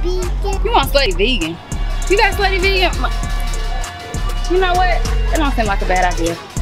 vegan. You want Slutty vegan? You got Slutty vegan? You know what? It don't seem like a bad idea.